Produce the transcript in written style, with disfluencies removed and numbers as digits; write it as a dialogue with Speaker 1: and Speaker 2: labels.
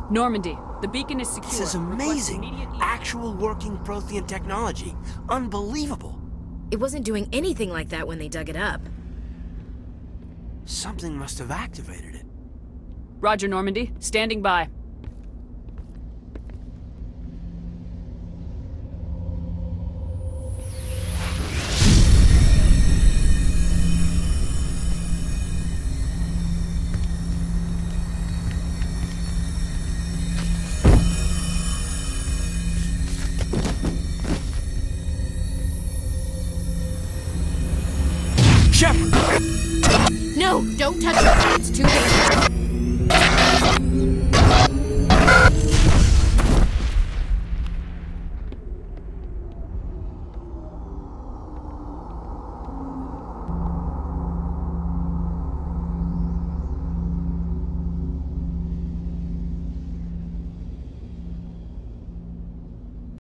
Speaker 1: Normandy, the beacon is secure.
Speaker 2: This is amazing. Actual working Prothean technology. Unbelievable.
Speaker 3: It wasn't doing anything like that when they dug it up.
Speaker 2: Something must have activated it.
Speaker 1: Roger, Normandy. Standing by.
Speaker 3: No, don't touch it. It's too dangerous.